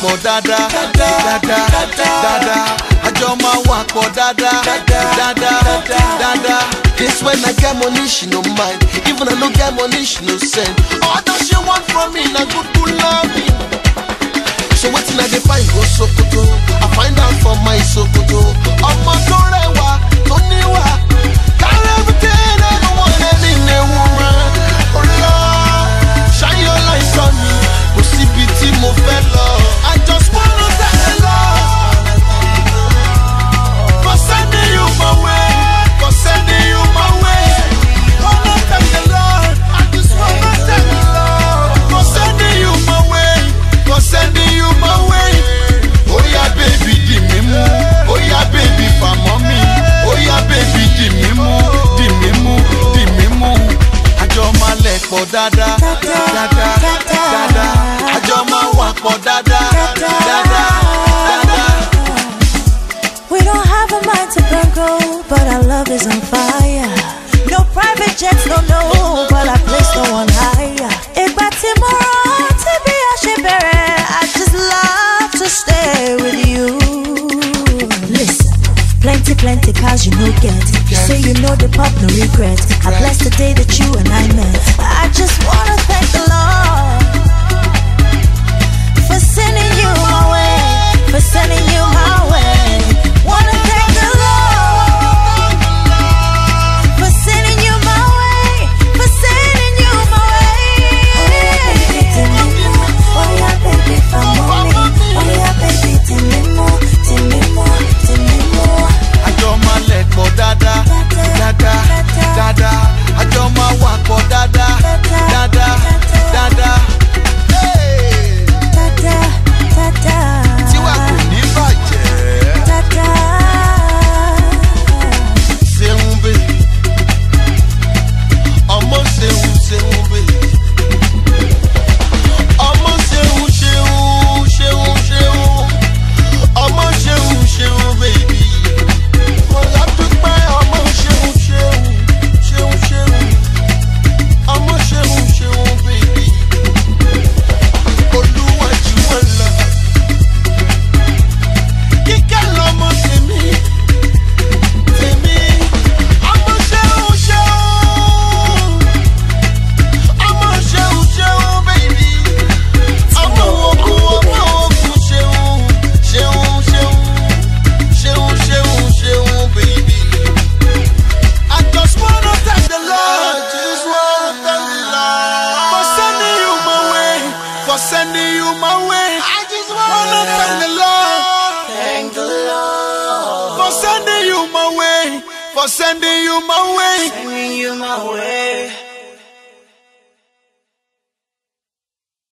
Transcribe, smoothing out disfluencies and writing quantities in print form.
pọ̀ dáadáa, dáadáa, dáadáa. Àjọ máa wà pọ̀ dáadáa, dáadáa. This when I get money, she no mind. Even I no get money, she no send. All that she want from me, na good love me. So wetin I dey find go Sokoto, I find out for my Sokoto. Ọmọ tó rẹwà, tó níwà, carry everything everyone and in a woman. Oh Lord, shine your light on me. Kò síbi tí mo fẹ́ lọ. I just wanna thank the Lord for sending you my way, for sending you my way. Wanna thank the Lord, I just wanna thank the Lord for sending you my way, for sending you my way. Oh yeah, baby, di mi mú. Oh yeah, baby, fa mommy. Oh yeah, baby, di mi mú, di mi mú, di mi mú. Àjọ máa lẹ̀ pọ̀ dáadáa, dáadáa. Àjọ máa wà pọ̀ dáadáa, dáadáa. We don't have a mind to burn gold, but our love is on fire. No private jets, no, but our place no one higher. Ìgbà tí mo rántí bí a ṣe bẹ̀rẹ̀, I just love to stay with you. Listen, plenty cars you no get. You say you know the pop, no regret. I bless the day that you and I met. I just wanna thank the Lord for sending you my way, for sending you my way. Wanna thank the Lord for sending you my way, for sending you my way. Oh yeah, baby, for mommy. Oh yeah, baby, tell me more. Àjọ máa lẹ̀ pọ̀ dáadáa, dáadáa. Àjọ máa wà pọ̀ dáadáa, dáadáa. Tiwa kò ní bàjẹ́. Ṣeun bè, ọmọ ṣeun bè. Ọmọ ṣeun, ọmọ ṣeun baby. Mo la dúpẹ́ ọmọ ṣeun, ọmọ ṣeun baby. Olúwa jù wọ́n lọ. Kíkẹ́ lọmọ tèmi. Ọmọ ṣeun, ọmọ ṣeun baby. Ọmọ ogun ṣeun, baby. I just wanna thank the Lord, for sending you my way, for sending you my way. I just wanna thank the Lord, for sending you my way, for sending you my way.